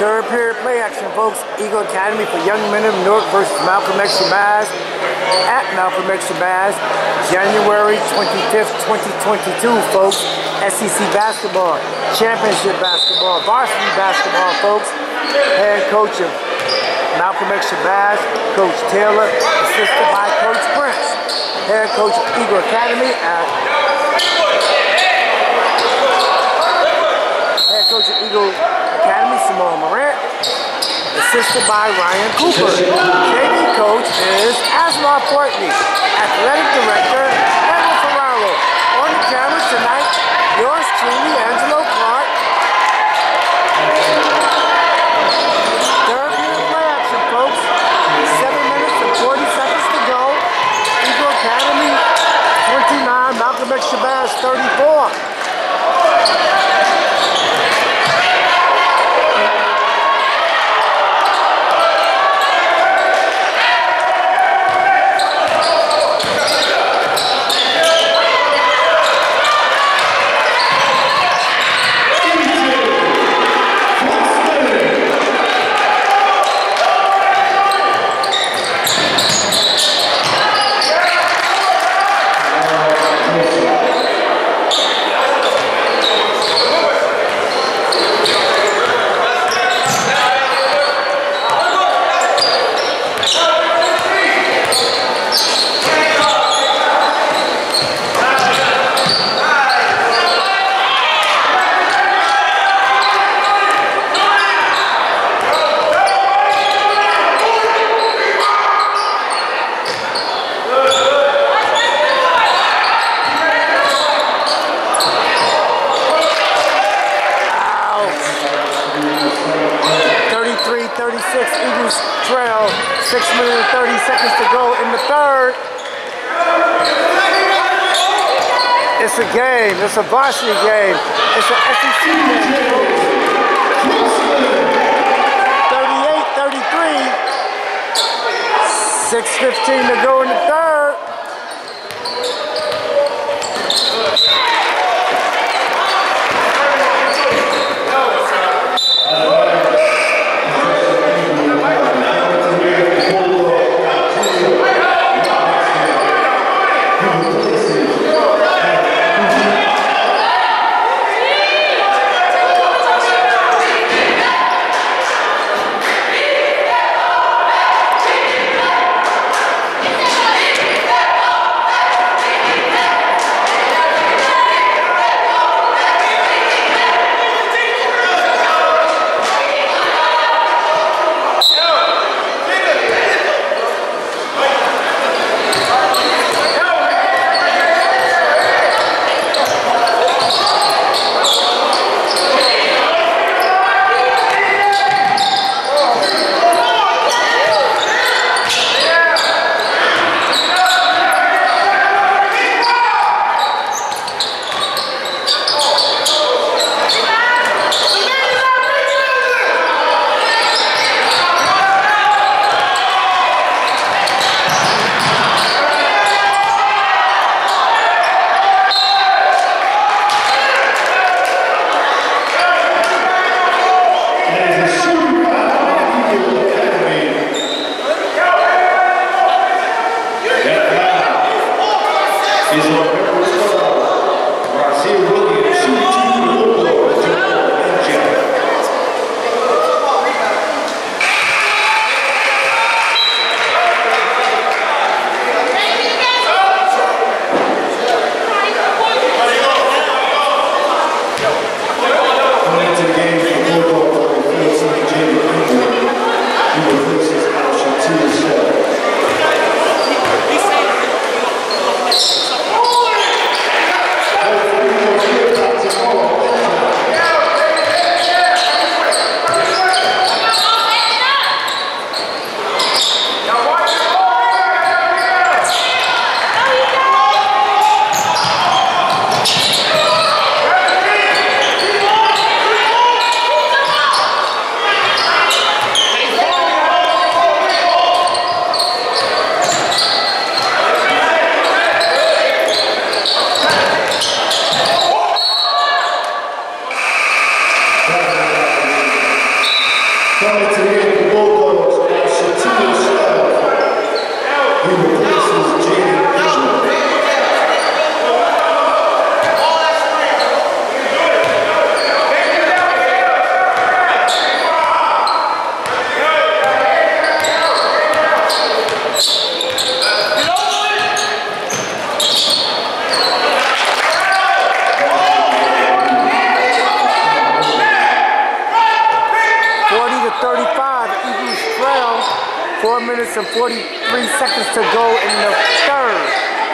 Third period play action, folks. Eagle Academy for young men of Newark versus Shabazz at Shabazz, January 25th, 2022, folks. SEC basketball, championship basketball, varsity basketball, folks. Head coach of Shabazz, Coach Taylor, assisted by Coach Prince. Head coach of Eagle Academy at Head coach of Eagle Academy, Simone Morant, assisted by Ryan Cooper. JV coach is Angelo. Athletic director, Angelo. On the camera tonight, yours truly, Angelo Clark. Third period play action, folks. 7 minutes and 40 seconds to go. Eagle Academy 29, Shabazz 34. Eagles trail, 6 minutes and 30 seconds to go in the third. It's a game, it's a varsity game, it's an SEC game. 38-33, 6:15 to go in the third. Coming to the Bulldogs, Shab. He replaces Angelo. 4 minutes and 43 seconds to go in the third.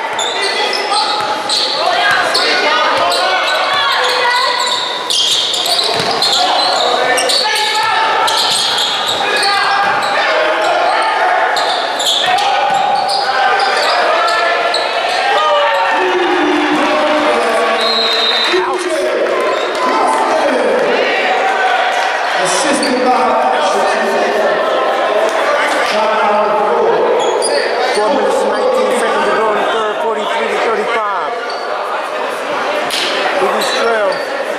Assisted by 4 minutes and 19 seconds to go in the third, 43 to 35. Eagles trail.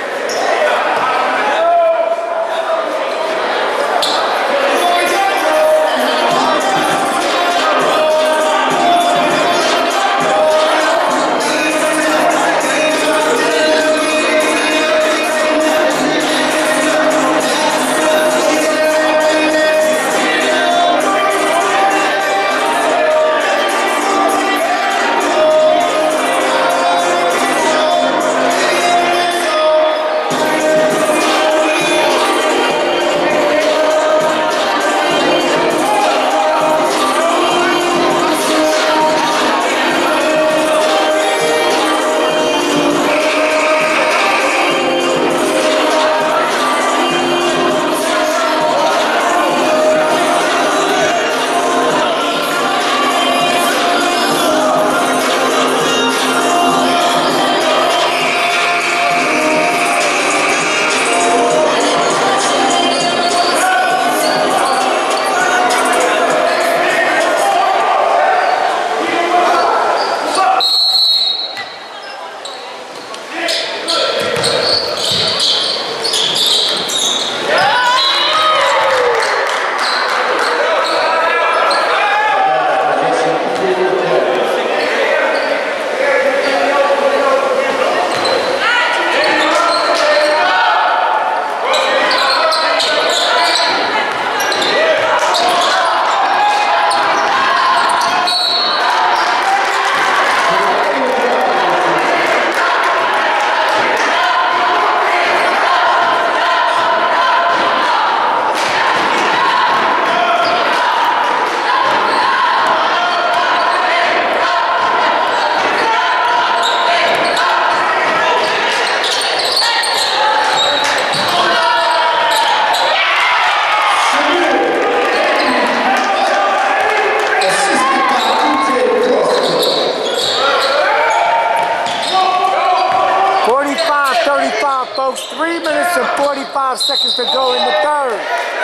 Folks, 3 minutes and 45 seconds to go in the third.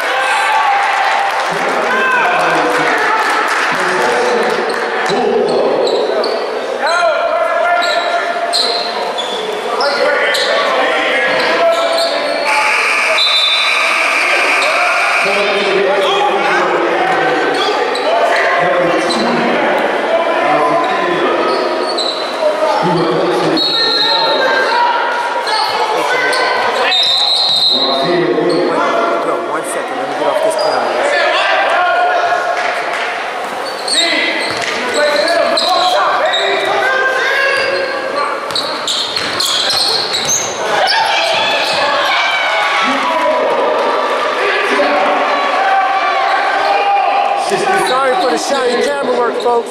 Sorry for the shiny camera work, folks.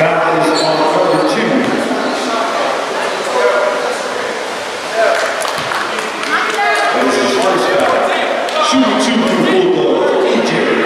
Foul is on number 2. That is his first foul. Shooting 2 for the Bulldogs, H.S.1-25-2022.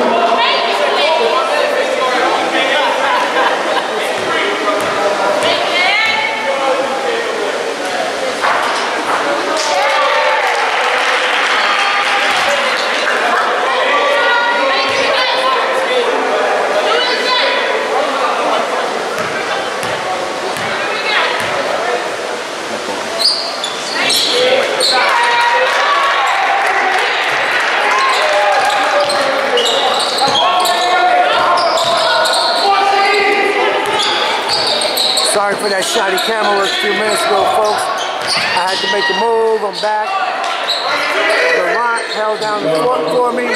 Sorry for that shoddy camera work a few minutes ago, folks. I had to make a move. I'm back. The line held down the fort for me.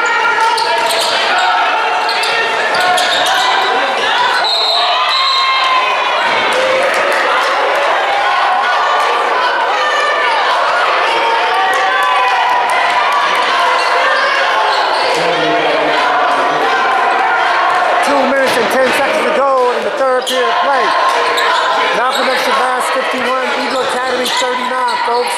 2 minutes and 10 seconds to go in the third period of play. Malcolm X Shabazz 51, Eagle Academy 39, folks.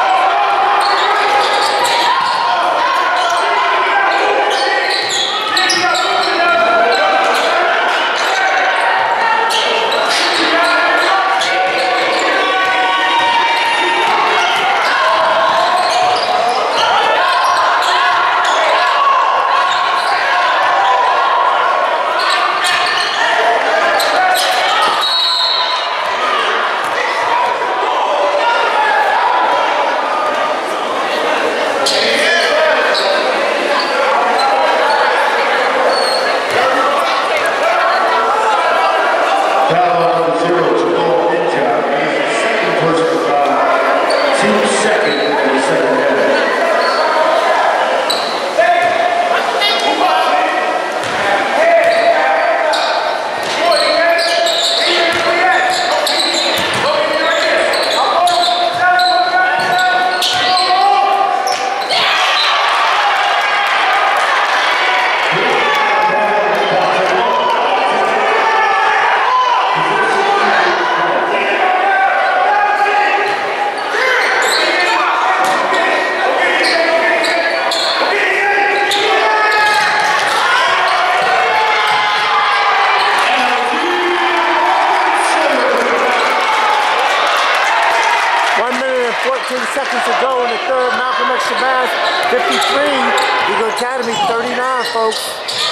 Seconds to go in the third. Malcolm X Shabazz 53, Eagle Academy 39, folks.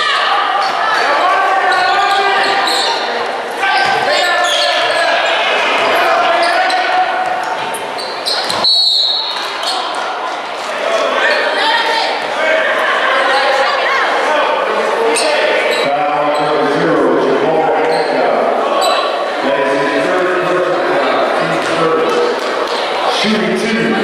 Shooting 2.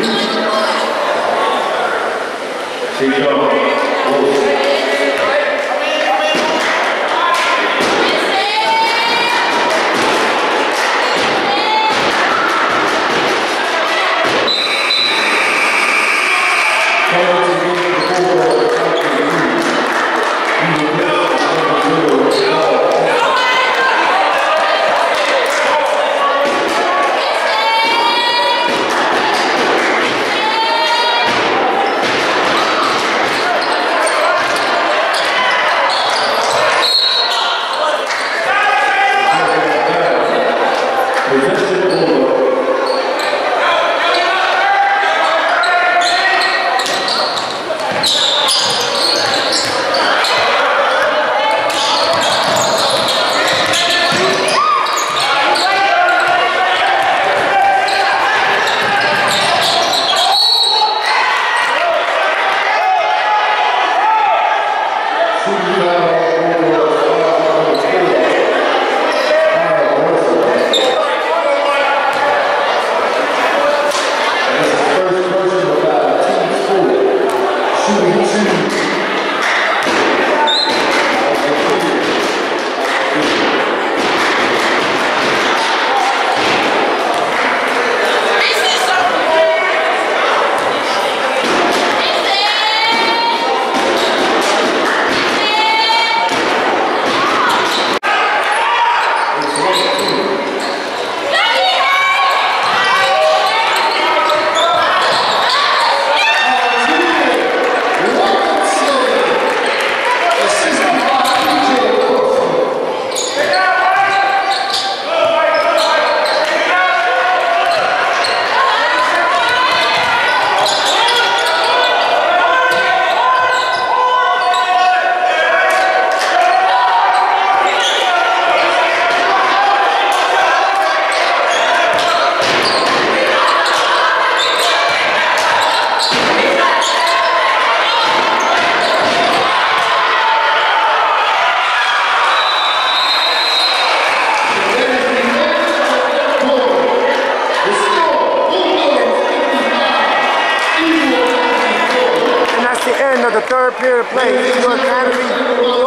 end of the third period of play. Eagle Academy